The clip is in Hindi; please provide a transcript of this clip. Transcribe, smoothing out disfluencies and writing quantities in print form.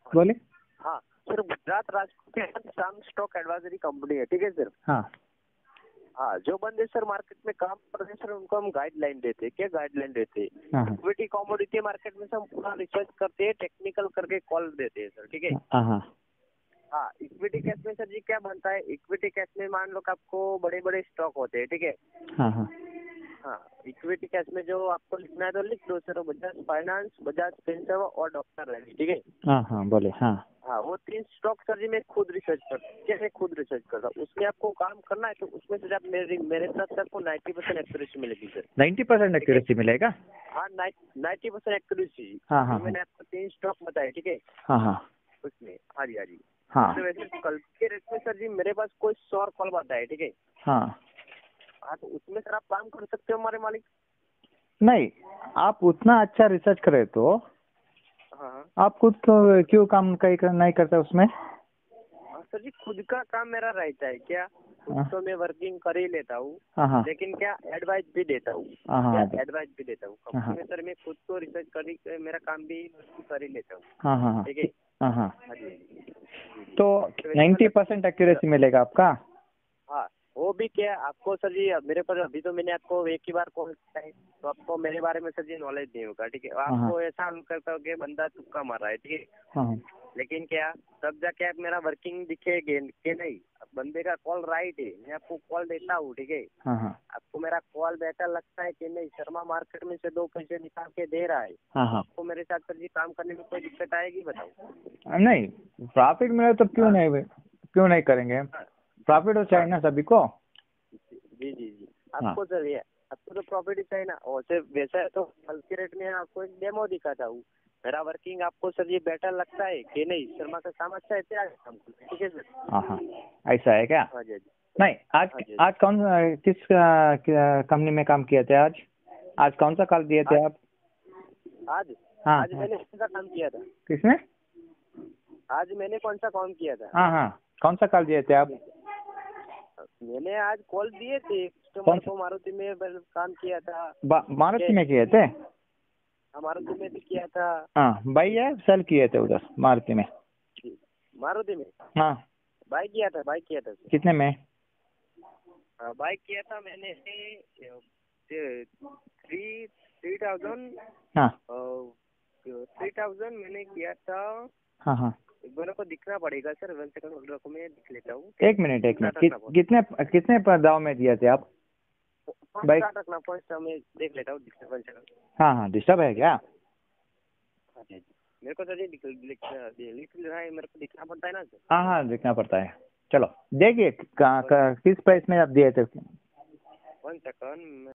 बोले। हाँ सर, गुजरात राजकोट के शाम स्टॉक एडवाइजरी कंपनी है, ठीक है सर। हाँ हाँ, जो बंदे सर मार्केट में काम कर रहे हैं सर, उनको हम गाइडलाइन देते हैं। क्या गाइडलाइन देते हैं? हाँ इक्विटी कमोडिटी मार्केट में से हम पूरा रिसर्च करते हैं, टेक्निकल करके कॉल देते हैं सर, ठीक है। हाँ हाँ हाँ, इक्विटी कैश में सर जी क्या बनता है, इक्विटी कैश में मान लो कि आपको बड़े बड़े स्टॉक होते हैं, ठीक है। हाँ हाँ हाँ, इक्विटी कैश में जो आपको लिखना है तो लिख दो sir, Bajaj finance, Bajaj Finserv और डॉक्टर रेड्डी, ठीक है। हाँ हाँ बोले। हाँ हाँ, वो 3 स्टॉक सर जी मैं खुद रिसर्च करता हूँ। उसमें आपको काम करना है तो उसमें से आप मेरे साथ आपको 90% एक्यूरेसी मिलेगी सर। 90% एक्यूरेसी मिलेगा। हाँ, 90% एक्यूरेसी। हाँ हाँ मैंने आपको 3 स्टॉक बताए, ठीक है। हाँ हाँ उसमें हाँ जी, हाँ जी। हाँ तो वैसे कल के रेट में सर जी मेरे पास कोई 100 कॉल आता है, ठीक है। हाँ। हाँ, तो उसमें सर आप काम कर सकते हो हमारे मालिक। नहीं, आप उतना अच्छा रिसर्च करे तो हाँ हाँ। आप खुद तो क्यों काम नहीं करते उसमें। हाँ सर जी, खुद का काम मेरा रहता है क्या, खुद हाँ तो मैं वर्किंग कर ही लेता हूँ, हाँ हाँ लेकिन क्या एडवाइस भी देता हूँ। हाँ क्या हाँ एडवाइस भी देता हूँ हाँ कंपनी में सर, मैं खुद तो रिसर्च मेरा काम भी कर ही लेता हूँ, हाँ हाँ ठीक है। हाँ हाँ। हाँ जी, जी जी। तो तो वैसे 90% एक्यूरेसी मिलेगा आपका। हाँ, वो भी क्या आपको सर जी, मेरे पर अभी तो मैंने आपको एक ही बार कॉल किया है, तो आपको मेरे बारे में सर जी नॉलेज नहीं होगा, ठीक है। हाँ हाँ आपको ऐसा हम करता हो कि बंदा तुक्का मार रहा है, ठीक है। हाँ हाँ लेकिन क्या तब जाके आप मेरा वर्किंग दिखेगे कि नहीं, बंदे का कॉल राइट है, मैं आपको कॉल देता हूँ, ठीक है। हाँ हाँ आपको मेरा कॉल बेटर लगता है कि नहीं, शर्मा मार्केट में से 2 पैसे निकाल के दे रहा है, हाँ तो हाँ। आपको मेरे साथ सर जी काम करने में कोई दिक्कत आएगी, बताओ। नहीं, प्रॉफिट मिले तो हाँ क्यों नहीं करेंगे। हाँ प्रॉफिट तो चाहिए हाँ। ना सभी को। जी जी जी। हाँ आपको सर ये आपको तो प्रॉफिट ही चाहिए ना, और सिर्फ वैसा है तो कल के रेट में आपको एक डेमो दिखाता हूँ। मेरा वर्किंग आपको सर ये बेटर लगता है कि नहीं, शर्मा का काम अच्छा है क्या काम, ठीक है सर। हाँ हाँ। ऐसा है क्या। हाँ जी, हाँ जी। नहीं, आज हाँ जी, आज किस कंपनी में काम किए थे आज। आज कौन सा कॉल दिए थे आज आप। आज हाँ आज हाँ। मैंने कौन सा काम किया था, किसने। आज मैंने कौन सा काम किया था। हाँ हाँ, कौन सा कॉल दिए थे आप। मैंने आज कॉल दिए थे कौन कस्टमर को, मारुति में काम किया था। मारुति में किए थे। मारुति में भी किया था। हाँ, बाई है सेल किए थे उधर मारुति में। मारुति में हाँ। बाइक किया था, बाइक किया था सर। कितने में। बाइक किया था मैंने 3000। हाँ 3000 मैंने किया था। हाँ हाँ। एक बार को दिखना पड़ेगा सर, 1 सेकंड होल्ड रखो, मैं दिख लेता हूँ। एक मिनट कितने कितने दाव में दिए थे आप। बाइक रखना फर्स्ट, मैं देख लेता हूँ, 1 सेकंड। हाँ हाँ, डिस्टर्ब है क्या। हाँ जी, मेरे को सर ये लिख रहा है, मेरे को दिखना पड़ता है ना सर। हाँ हाँ, देखना पड़ता है। चलो देखिए किस प्राइस में आप दिए थे। 1 सेकंड।